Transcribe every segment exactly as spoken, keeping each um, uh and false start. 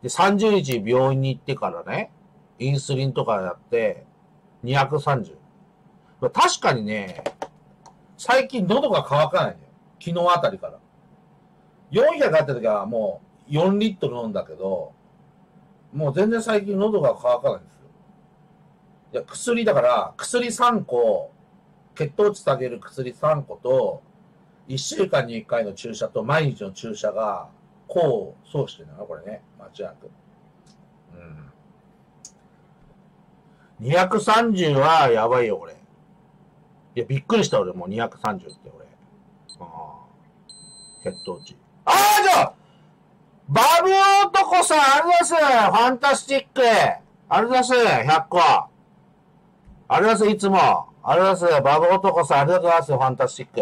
で、さんじゅうにち病院に行ってからね、インスリンとかやって、にひゃくさんじゅう。確かにね、最近喉が渇かないんだよ。昨日あたりから。よんひゃくあった時はもうよんリットル飲んだけど、もう全然最近喉が渇かないんですよ。いや、薬だから、薬さんこ、血糖値下げる薬さんこと、いっしゅうかんにいっかいの注射と毎日の注射が、こう、そうしてるのこれね。間違いなく。うん。にひゃくさんじゅうはやばいよ、これ。いや、びっくりした、俺もうにひゃくさんじゅうって、俺。ああ。血糖値。ああ、じゃあバブ男さん、ありがとうございます。ファンタスティック。ありがとうございます。ひゃっこ。ありがとうございます。いつも。ありがとうございます。バブ男さん、ありがとうございます。ファンタスティック。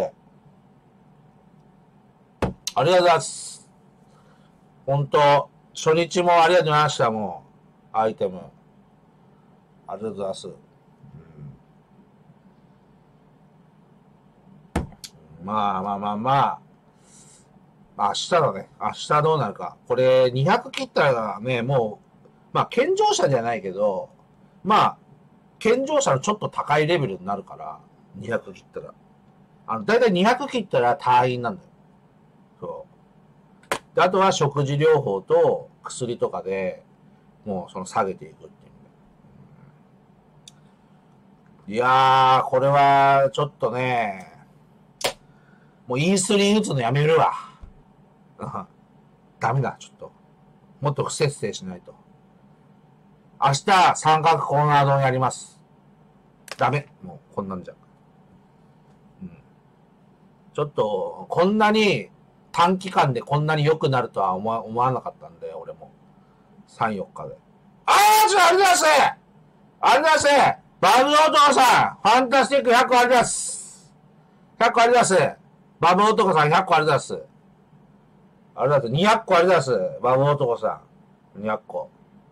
ありがとうございます。本当初日もありがとうございました、もう。アイテム。ありがとうございます。うん、まあまあまあまあ。明日だね。明日どうなるか。これ、にひゃく切ったらね、もう、まあ、健常者じゃないけど、まあ、健常者のちょっと高いレベルになるから、にひゃく切ったら。あの、だいたいにひゃく切ったら退院なんだよ。そう。で、あとは食事療法と薬とかで、もうその下げていくっていう。いやー、これは、ちょっとね、もうインスリン打つのやめるわ。ダメだ、ちょっと。もっと不節制しないと。明日、三角コーナー丼やります。ダメ。もう、こんなんじゃ。うん。ちょっと、こんなに、短期間でこんなに良くなるとは思わ思わなかったんで、俺も。さん、よっかで。あー、ちょ、ありがとうございます。ありがとうございます。バブ男さん、ファンタスティックひゃっこありがとうございます。ひゃっこありがとうございます。バブ男さんひゃっこありがとうございます。ありがとうございます。にひゃっこありがとうございます。バブ男さん。にひゃっこ。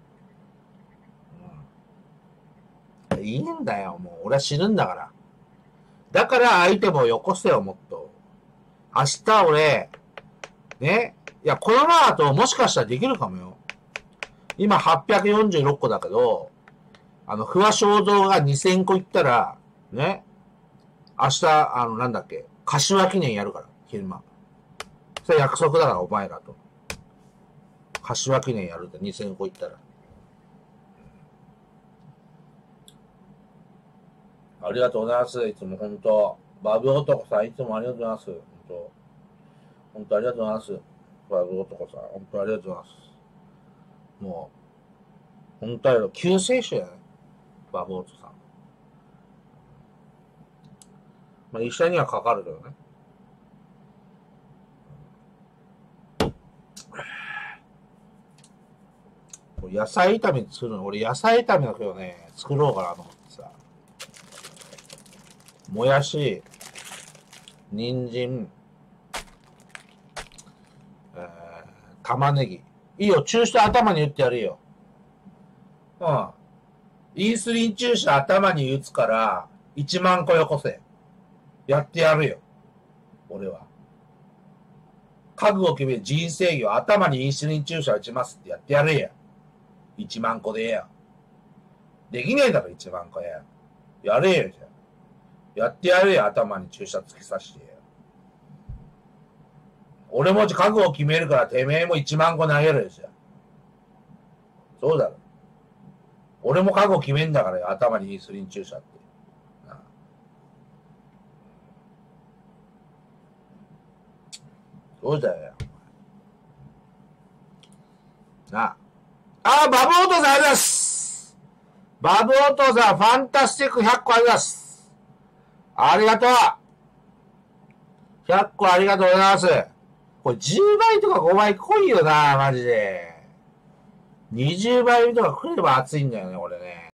うん、いいんだよ、もう。俺は死ぬんだから。だから相手もよこせよ、もっと。明日俺、ね。いや、このままだともしかしたらできるかもよ。今はっぴゃくよんじゅうろっこだけど、あの、不破正蔵がにせんこいったら、ね。明日、あの、なんだっけ。柏記念やるから、昼間。それ約束だから、お前らと。柏記念やるってにせんこいったら。ありがとうございます。いつも本当。バブ男さん、いつもありがとうございます。本当。本当ありがとうございます。バブ男さん、本当ありがとうございます。もう、本当あれ救世主やね。バブ男さん。まあ、医者にはかかるけどね。野菜炒め作るの、俺野菜炒めの今日ね、作ろうかなと思ってさ。もやし、人参、えー、玉ねぎ。いいよ、注射頭に打ってやるよ。うん。インスリン注射頭に打つから、いちまんこよこせ。やってやるよ。俺は。覚悟を決める人生業、頭にインスリン注射打ちますってやってやるよ。いちまんこでええよ。できねえだろ、いちまんこや。やれよ、じゃあ。やってやるよ、頭に注射突き刺してよ。俺も覚悟を決めるから、てめえもいちまんこ投げるよ、じゃあ。そうだろ。俺も覚悟決めんだからよ、頭にインスリン注射って。なあ。そうだよ。なあ。あ、バブオトさんありがとうございます。バブオトさん、ファンタスティックひゃっこありがとうございます。ありがとう。ひゃっこありがとうございます。これじゅうばいとかごばい来いよな、マジで。にじゅうばいとか来れば熱いんだよね、俺ね。